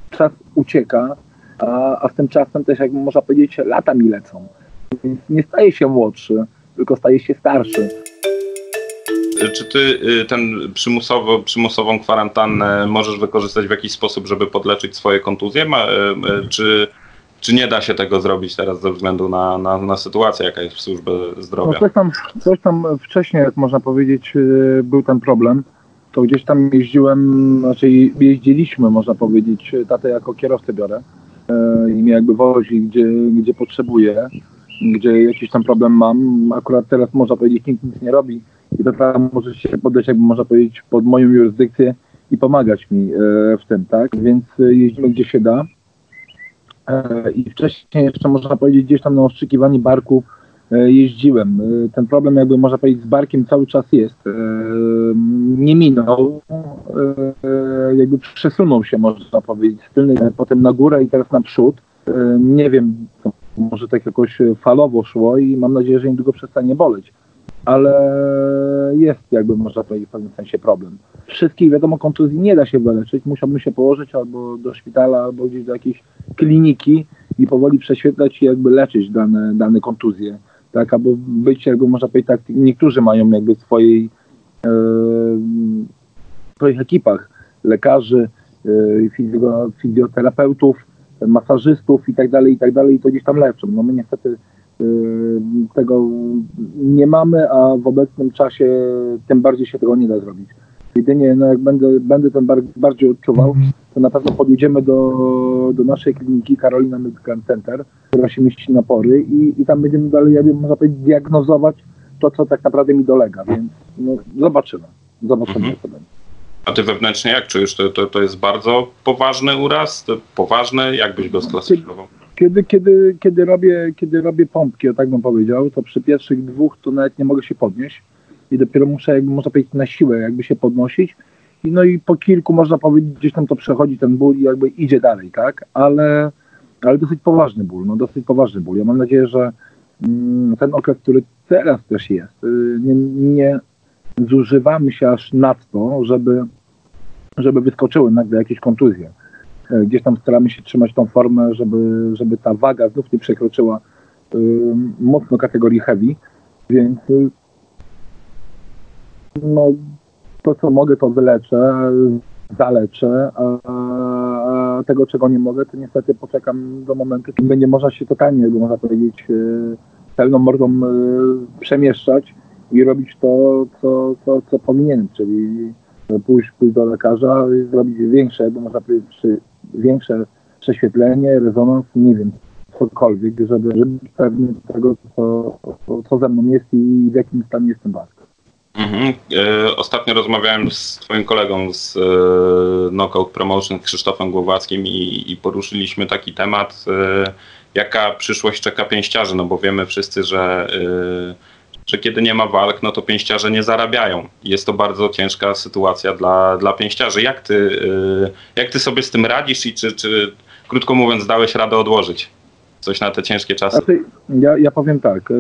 czas ucieka, a z tym czasem też, jak można powiedzieć, lata mi lecą. Więc nie staje się młodszy, tylko staje się starszy. Czy ty ten przymusową kwarantannę możesz wykorzystać w jakiś sposób, żeby podleczyć swoje kontuzje? Czy nie da się tego zrobić teraz ze względu na sytuację, jaka jest w służbie zdrowia? No coś tam wcześniej, jak można powiedzieć, był ten problem. To gdzieś tam jeździliśmy, można powiedzieć, tatę jako kierowcę biorę i mnie jakby wozi, gdzie potrzebuję, gdzie jakiś tam problem mam. Akurat teraz, można powiedzieć, nikt nic nie robi i to tam może się podejść, jakby można powiedzieć, pod moją jurysdykcję i pomagać mi w tym, tak? Więc jeździmy gdzie się da. I wcześniej jeszcze, można powiedzieć, gdzieś tam na ostrzykiwanie barku jeździłem. Ten problem, jakby można powiedzieć, z barkiem cały czas jest. Nie minął, jakby przesunął się, można powiedzieć, z tylnej potem na górę i teraz na przód. Nie wiem, może tak jakoś falowo szło i mam nadzieję, że niedługo przestanie boleć. Ale jest, jakby można powiedzieć, w pewnym sensie problem. Wszystkich, wiadomo, kontuzji nie da się wyleczyć. Musiałbym się położyć albo do szpitala, albo gdzieś do jakiejś kliniki i powoli prześwietlać i jakby leczyć dane kontuzje. Tak, albo być, jakby można powiedzieć, tak, niektórzy mają jakby w swoich ekipach lekarzy, fizjoterapeutów, masażystów i tak dalej, i to gdzieś tam leczą. No my niestety tego nie mamy, a w obecnym czasie tym bardziej się tego nie da zrobić. Jedynie jak będę ten bardziej odczuwał, to na pewno podjedziemy do naszej kliniki Carolina Medical Center, która się mieści na Pory i tam będziemy dalej, jakby można powiedzieć, diagnozować to, co tak naprawdę mi dolega, więc no, zobaczymy jak to będzie. A ty wewnętrznie jak czujesz? To jest bardzo poważny uraz? Poważny? Jak byś go sklasyfikował? Kiedy robię pompki, o tak bym powiedział, to przy pierwszych dwóch to nawet nie mogę się podnieść i dopiero muszę, jakby można powiedzieć, na siłę jakby się podnosić. No i po kilku, można powiedzieć, gdzieś tam to przechodzi ten ból i jakby idzie dalej, tak? Ale dosyć poważny ból, Ja mam nadzieję, że ten okres, który teraz też jest, nie zużywamy się aż nadto, żeby wyskoczyły nagle jakieś kontuzje. Gdzieś tam staramy się trzymać tą formę, żeby ta waga znów nie przekroczyła mocno kategorii heavy, więc no, to co mogę, to zaleczę, a tego czego nie mogę, to niestety poczekam do momentu, kiedy będzie można się totalnie, jakby można powiedzieć, pełną mordą przemieszczać i robić to, co powinienem, czyli pójść do lekarza i zrobić większe, jakby można powiedzieć, większe prześwietlenie, rezonans, nie wiem, cokolwiek, żeby pewnie tego, co ze mną jest i w jakim stanie jest ten bark. Ostatnio rozmawiałem z twoim kolegą z Knockout Promotion, Krzysztofem Głowackim i poruszyliśmy taki temat, jaka przyszłość czeka pięściarzy, no bo wiemy wszyscy, że kiedy nie ma walk, no to pięściarze nie zarabiają. Jest to bardzo ciężka sytuacja dla pięściarzy. Jak ty sobie z tym radzisz i czy krótko mówiąc dałeś radę odłożyć coś na te ciężkie czasy? Ja powiem tak.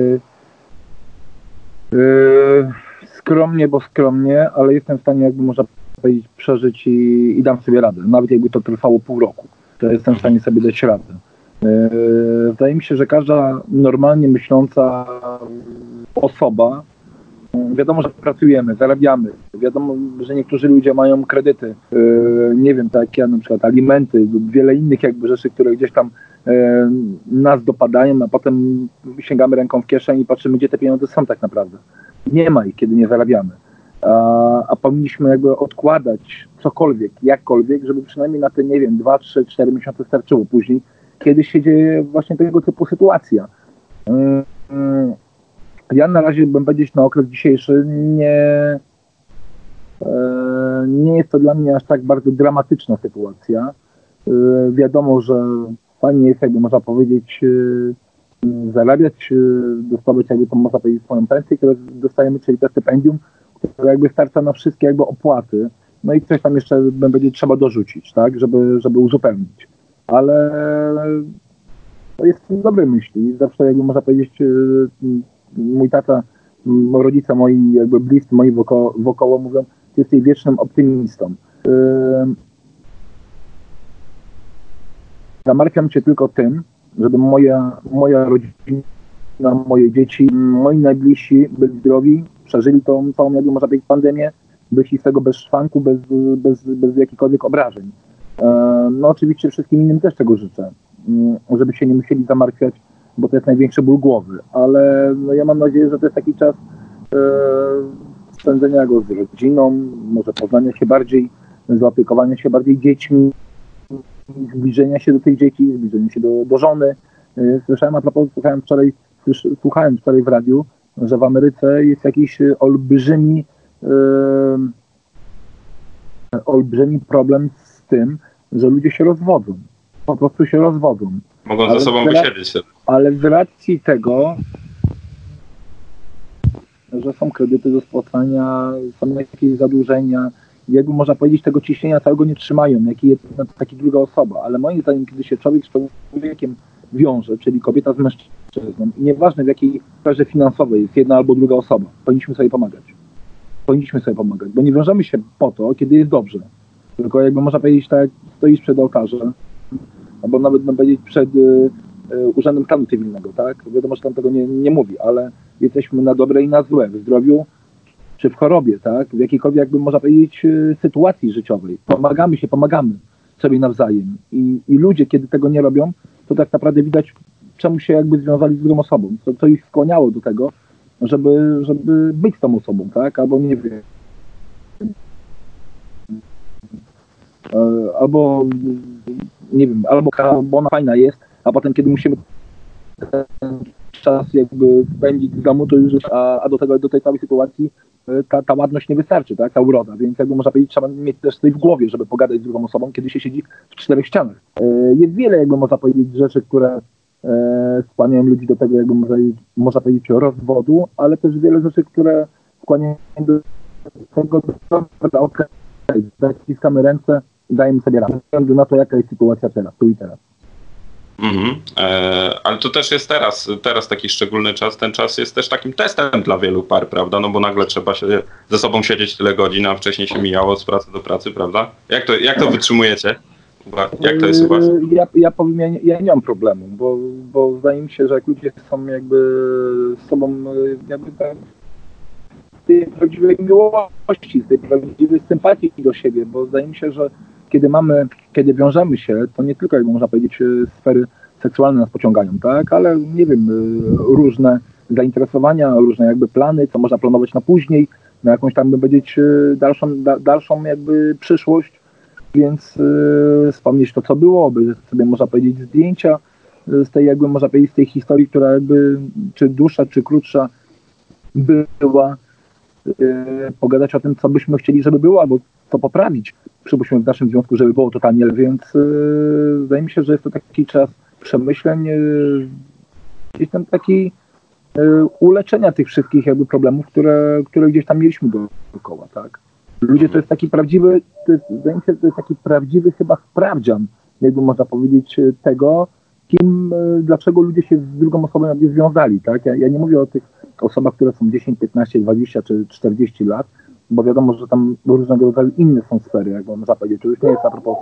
Skromnie, ale jestem w stanie, jakby można powiedzieć, przeżyć i dam sobie radę. Nawet jakby to trwało pół roku, to jestem w stanie sobie dać radę. Wydaje mi się, że każda normalnie myśląca osoba, wiadomo, że pracujemy, zarabiamy, wiadomo, że niektórzy ludzie mają kredyty, nie wiem, tak jak ja na przykład, alimenty lub wiele innych jakby rzeczy, które gdzieś tam nas dopadają, a potem sięgamy ręką w kieszeń i patrzymy, gdzie te pieniądze są tak naprawdę. Nie ma ich, kiedy nie zarabiamy. A powinniśmy jakby odkładać cokolwiek, jakkolwiek, żeby przynajmniej na te, nie wiem, 2, 3, 4 miesiące starczyło. Później, kiedy się dzieje właśnie tego typu sytuacja. Ja na razie bym powiedzieć na okres dzisiejszy nie jest to dla mnie aż tak bardzo dramatyczna sytuacja. Wiadomo, że fajnie jest, jakby można powiedzieć, zarabiać, dostawać jakby to można powiedzieć swoją pensję, którą dostajemy, czyli to stypendium, które jakby starcza na wszystkie jakby opłaty. No i coś tam jeszcze będzie trzeba dorzucić, tak, żeby uzupełnić. Ale to jest dobre myśli. Zawsze jakby można powiedzieć, mój tata, rodzice moi, jakby bliscy moi wokoło mówią, jesteś wiecznym optymistą. Zamartwiam się tylko tym, żeby moja rodzina, moje dzieci, moi najbliżsi byli zdrowi, przeżyli tą całą, jakby można powiedzieć, pandemię, wyszli z tego bez szwanku, bez jakichkolwiek obrażeń. No oczywiście wszystkim innym też tego życzę, żeby się nie musieli zamartwiać, bo to jest największy ból głowy, ale no ja mam nadzieję, że to jest taki czas spędzenia go z rodziną, może poznania się bardziej, zaopiekowania się bardziej dziećmi, zbliżenia się do tych dzieci, zbliżenia się do żony. Słyszałem, a propos, słuchałem wczoraj w radiu, że w Ameryce jest jakiś olbrzymi problem z tym, że ludzie się rozwodzą. Po prostu się rozwodzą. Mogą ze sobą wysiedzieć. Ale z racji tego, że są kredyty do spłacania, są jakieś zadłużenia, jakby można powiedzieć, tego ciśnienia całego nie trzymają, jaki jest taki druga osoba. Ale moim zdaniem, kiedy się człowiek z człowiekiem wiąże, czyli kobieta z mężczyzną, i nieważne w jakiej sferze finansowej jest jedna albo druga osoba, powinniśmy sobie pomagać. Bo nie wiążemy się po to, kiedy jest dobrze. Tylko jakby można powiedzieć, tak jak stoisz przed ołtarzem, albo nawet można powiedzieć przed Urzędem Stanu Cywilnego, tak? Wiadomo, że tam tego nie mówi, ale jesteśmy na dobre i na złe, w zdrowiu czy w chorobie, tak? W jakiejkolwiek, jakby można powiedzieć, sytuacji życiowej. Pomagamy sobie nawzajem. I ludzie, kiedy tego nie robią, to tak naprawdę widać, czemu się jakby związali z drugą osobą, co ich skłaniało do tego, żeby być z tą osobą, tak? Albo nie wiem. Albo nie wiem, bo ona fajna jest, a potem kiedy musimy ten czas jakby spędzić w domu, to już, a do tej całej sytuacji ta ładność nie wystarczy, tak? Ta uroda, więc jakby można powiedzieć, trzeba mieć też coś w głowie, żeby pogadać z drugą osobą, kiedy się siedzi w 4 ścianach. Jest wiele, jakby można powiedzieć, rzeczy, które skłaniają ludzi do tego, jakby można powiedzieć, rozwodu, ale też wiele rzeczy, które skłaniają do tego, zaciskamy ręce, dajemy sobie radę, ze względu na to, jaka jest sytuacja teraz, tu i teraz. Ale to też jest teraz taki szczególny czas. Ten czas jest też takim testem dla wielu par, prawda? No bo nagle trzeba się ze sobą siedzieć tyle godzin, a wcześniej się mijało z pracy do pracy, prawda? Jak to wytrzymujecie? Jak to jest u was? Ja powiem, ja nie mam problemu, bo wydaje mi się, że jak ludzie są jakby z sobą jakby tak, z tej prawdziwej miłości, z tej prawdziwej sympatii do siebie, bo wydaje mi się, że kiedy wiążemy się, to nie tylko, jak można powiedzieć, sfery seksualne nas pociągają, tak, ale nie wiem, różne zainteresowania, różne jakby plany, co można planować na później, na jakąś tam, by powiedzieć, dalszą jakby przyszłość, więc wspomnieć to, co było, by sobie, można powiedzieć, zdjęcia z tej, jakby można powiedzieć, z tej historii, która jakby, czy dłuższa, czy krótsza była, pogadać o tym, co byśmy chcieli, żeby było, albo co poprawić, przypuśćmy w naszym związku, żeby było totalnie, więc wydaje mi się, że jest to taki czas przemyśleń, gdzieś tam taki uleczenia tych wszystkich jakby problemów, które gdzieś tam mieliśmy dookoła, tak. Ludzie to jest taki prawdziwy, wydaje mi się, to jest taki prawdziwy chyba sprawdzian, jakby można powiedzieć, tego, dlaczego ludzie się z drugą osobą jakby związali, tak. Ja nie mówię o tych osobach, które są 10, 15, 20 czy 40 lat, bo wiadomo, że tam różnego rodzaju inne są sfery, jak można powiedzieć, to już nie jest a propos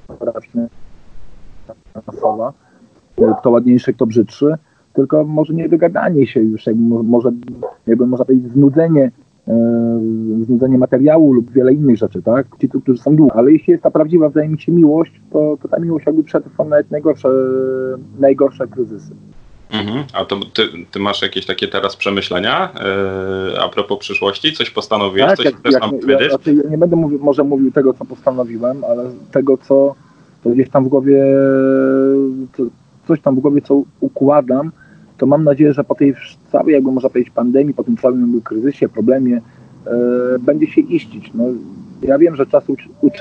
finansowa, kto ładniejszy, kto brzydszy, tylko może niedogadanie się już, jakby można powiedzieć znudzenie materiału lub wiele innych rzeczy, tak? Ci, którzy są długo, ale jeśli jest ta prawdziwa, wydaje mi się, miłość, to ta miłość jakby przetrwa nawet najgorsze kryzysy. A to ty masz jakieś takie teraz przemyślenia a propos przyszłości? Coś postanowiłeś? Tak, coś chcesz nam powiedzieć? Ja nie będę mówił tego, co postanowiłem, ale tego, co gdzieś tam w głowie, coś tam w głowie, co układam, to mam nadzieję, że po tej całej, jakby można powiedzieć, pandemii, po tym całym kryzysie, problemie, będzie się iścić. No, ja wiem, że czas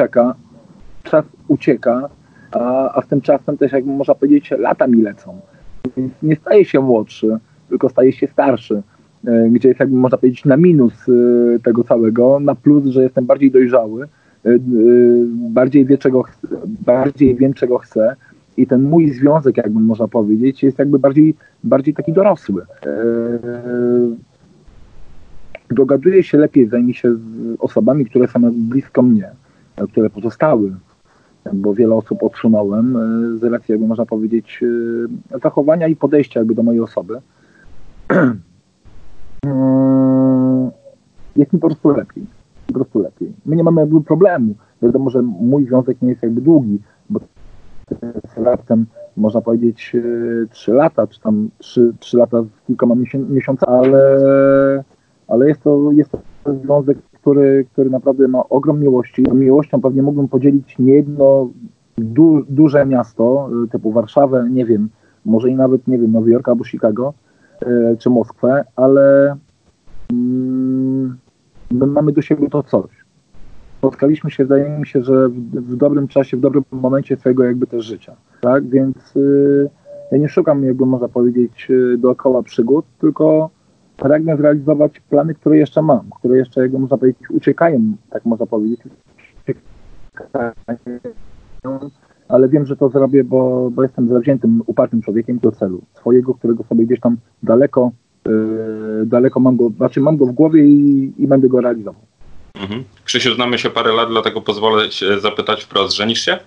ucieka, a z tym czasem też, jakby można powiedzieć, lata mi lecą. Więc nie staje się młodszy, tylko staje się starszy, gdzie jest, jakby można powiedzieć, na minus tego całego, na plus, że jestem bardziej dojrzały, bardziej wiem, czego chcę i ten mój związek, jakby można powiedzieć, jest jakby bardziej taki dorosły. Dogaduję się lepiej, zajmie się z osobami, które są blisko mnie, które pozostały bo wiele osób odsunąłem z racji, jakby można powiedzieć, zachowania i podejścia jakby do mojej osoby. Jest mi po prostu lepiej. Po prostu lepiej. My nie mamy jakby problemu. Wiadomo, że mój związek nie jest jakby długi, bo z raptem można powiedzieć 3 lata, czy tam 3 lata z kilkoma miesiącami, ale jest to związek, który naprawdę ma ogrom miłości. Miłością pewnie mógłbym podzielić nie jedno duże miasto, typu Warszawę, nie wiem, może i nawet, nie wiem, Nowy Jork albo Chicago, czy Moskwę, ale my mamy do siebie to coś. Spotkaliśmy się, wydaje mi się, że w dobrym czasie, w dobrym momencie swojego jakby też życia, tak? Więc ja nie szukam, jakby można powiedzieć, dookoła przygód, tylko pragnę zrealizować plany, które jeszcze mam, które jeszcze, jakby można powiedzieć, uciekają, tak można powiedzieć, ale wiem, że to zrobię, bo jestem zawziętym, upartym człowiekiem do celu swojego, którego sobie gdzieś tam daleko mam go, znaczy mam go w głowie i będę go realizował. Mhm. Krzysiu, znamy się parę lat, dlatego pozwolę się zapytać wprost, żenisz się?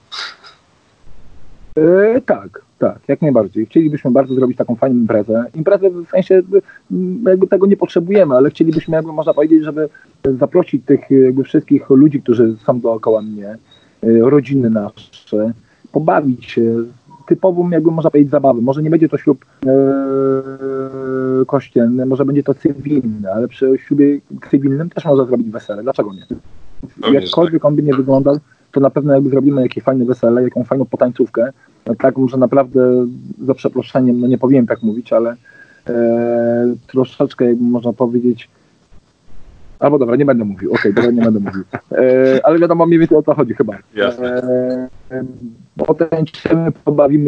Tak, jak najbardziej. Chcielibyśmy bardzo zrobić taką fajną imprezę. Imprezę w sensie jakby tego nie potrzebujemy, ale chcielibyśmy, jakby można powiedzieć, żeby zaprosić tych jakby wszystkich ludzi, którzy są dookoła mnie, rodziny nasze, pobawić się typową, jakby można powiedzieć, zabawę. Może nie będzie to ślub kościelny, może będzie to cywilny, ale przy ślubie cywilnym też można zrobić wesele. Dlaczego nie? Jakkolwiek on by nie wyglądał, to na pewno jakby zrobimy jakieś fajne wesele, jaką fajną potańcówkę. Taką, że naprawdę za przeproszeniem, no nie powinien tak mówić, ale troszeczkę jakby można powiedzieć, albo dobra, nie będę mówił, dobra, nie będę mówił. Ale wiadomo mniej więcej o co chodzi chyba. Jasne. Potańczymy, pobawimy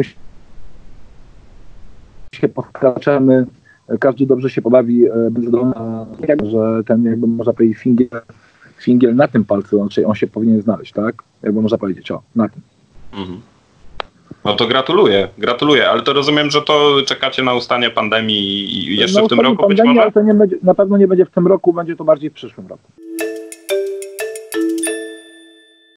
się, poskaczemy, każdy dobrze się pobawi, bez względu na że ten jakby można powiedzieć fingiel na tym palcu, znaczy on się powinien znaleźć, tak? Jakby można powiedzieć, na tym. Mhm. No to gratuluję, ale to rozumiem, że to czekacie na ustanie pandemii i jeszcze w tym roku pandemii, być może? Ale to nie będzie, na pewno nie będzie w tym roku, będzie to bardziej w przyszłym roku.